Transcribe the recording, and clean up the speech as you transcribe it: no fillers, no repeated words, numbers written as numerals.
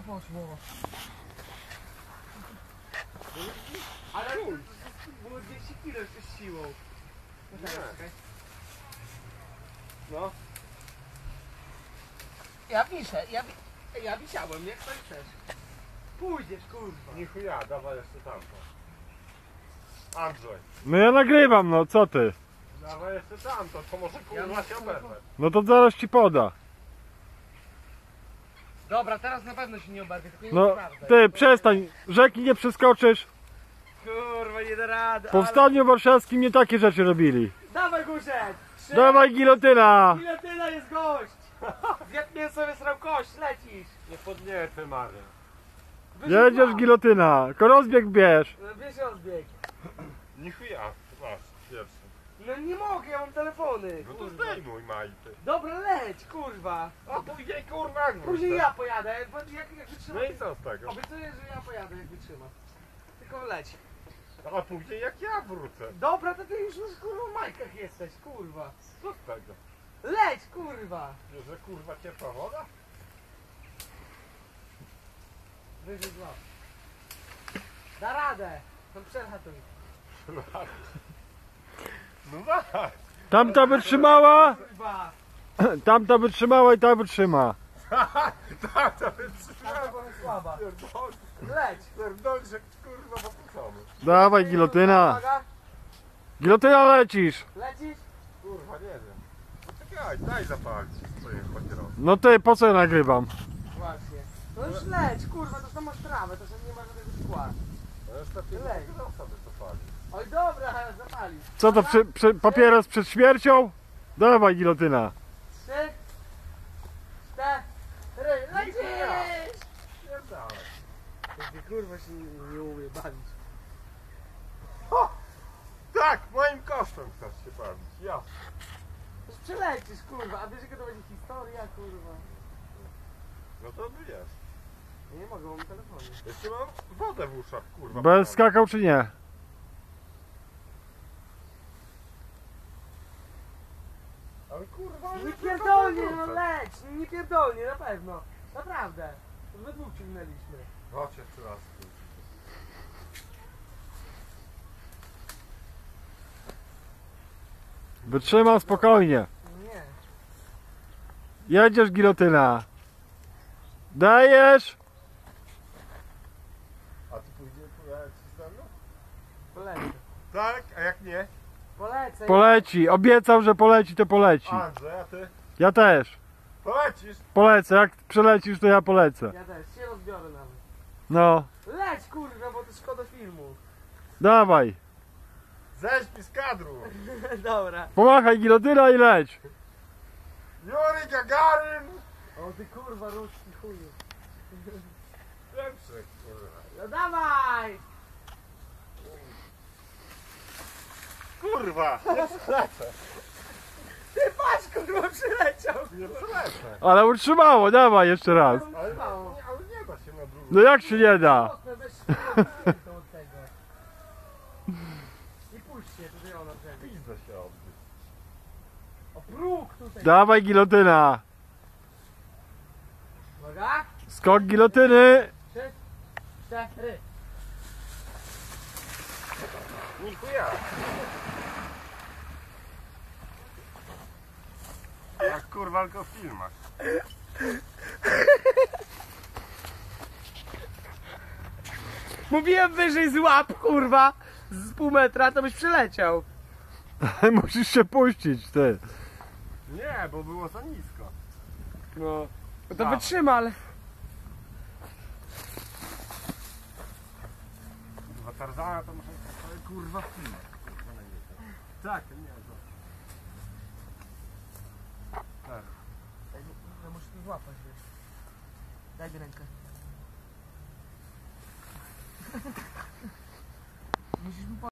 poszło. Ale było 200 kg z siłą. No tak, czekaj. No. Ja piszę, ja wisiałem, jak to chcesz. Pójdziesz, kurwa. Nie chuja, dawaj jeszcze tamto. Andrzej. No ja nagrywam, no co ty? Dawaj jeszcze tamto, to może kurwa się oberwać. No to zaraz ci poda. Dobra, teraz na pewno się nie oberwie, tylko nie No sprawdzaj. ty przestań, rzeki nie przeskoczysz. Kurwa, nie da rady. W powstaniu warszawskim nie takie rzeczy robili. Dawaj Guszek! Dawaj gilotyna! Gilotyna jest gość! Zjadł mięso, wysrał kość, lecisz! Nie podniecę Marię. Jedziesz gilotyna, rozbieg bierz. No bierz rozbieg. Nie chuja, masz pierwszy. No nie mogę, ja mam telefony. No to Kurwa. zdejmuj Majty. Dobra, leć, kurwa. A później kurwa jak Później wrócę. ja pojadę, bo jak No wytrzymam. i co z tego? Obiecuję, że ja pojadę, jak wytrzymam. Tylko leć. A później jak ja wrócę. Dobra, to ty już kurwa w majkach jesteś, kurwa. Co z tego? Leć, kurwa. Wiesz, że kurwa ciepła woda? Wyżej złap. Da radę. No przechatuj. No tak. Tamta wytrzymała, Kurwa. tamta wytrzymała i ta wytrzyma. Tak, to wytrzymałem. Albo słaba. Pierdolę. Leć. Pierdolę, że kurwa popuszamy. Dawaj gilotyna. Uwaga. Gilotyna lecisz. Lecisz? Kurwa, nie wiem. Poczekaj, daj zapalić swoje chociaż. No ty, po co ja nagrywam? Właśnie. No już leć, kurwa, to tam masz trawę, to że nie ma żadnego szkła. No już lepiej Lej. nie sobie zapalić. Oj dobra, zapalisz. Co to, papieros przed śmiercią? Dawaj gilotyna. 3, 4, lecisz! Pierdolę. Kurwa się nie umie bawić. Tak, moim kosztem chcesz się bawić. Ja. Już przelecisz, kurwa, a wiesz jaka to będzie historia, kurwa. No to by jest. Ja nie mogę, mam telefonie. Jeszcze mam wodę w uszach, kurwa. Bez skakał czy nie? Ale kurwa, Nie pierdolnie, no leć! Nie pierdolnie, na pewno. Naprawdę. Już we dwóch ciągnęliśmy. Chodź jeszcze raz. Wytrzymam spokojnie. Nie. Jedziesz gilotyna. Dajesz. A ty pójdziesz ze mną? Polecę. Tak, a jak nie? Polecę. Poleci. Obiecał, że poleci, to poleci. Andrzej, a ty? Ja też. Polecisz? Polecę. Jak przelecisz, to ja polecę. Ja też, się rozbiorę nawet. No. Leć, kurwa, bo to szkoda filmu. Dawaj. Zeź mi z kadru. Dobra. Pomachaj gilotyna i leć. Juri Gagarin. O ty kurwa, ruski chuju. Lepszy, kurwa. No dawaj! Kurwa, nie przelecę. Ty patrz, kurwa, przyleciał. Nie przelecę. Ale utrzymało, dawaj jeszcze raz. Ale nie da się na drugą. No jak się nie da? Mocno, weź to od tego. I puść się, tutaj ona przejdzie. Pizdę się odbyć. O próg tutaj. Dawaj gilotyna. Uwaga. Skok gilotyny. 3, 4. Nikuja. Jak kurwa tylko w filmach. Mówiłem wyżej z łap, kurwa. Z pół metra, to byś przyleciał. Musisz się puścić, ty. Nie, bo było za nisko. No. No to Dawaj. wytrzyma, ale... Kurwa Tarzana to muszę kurwa w filmach. Kurwa najlepiej. Tak, nie, zobacz. Tak. Ja muszę tu złapać, wiesz. Daj mi rękę. Musisz mi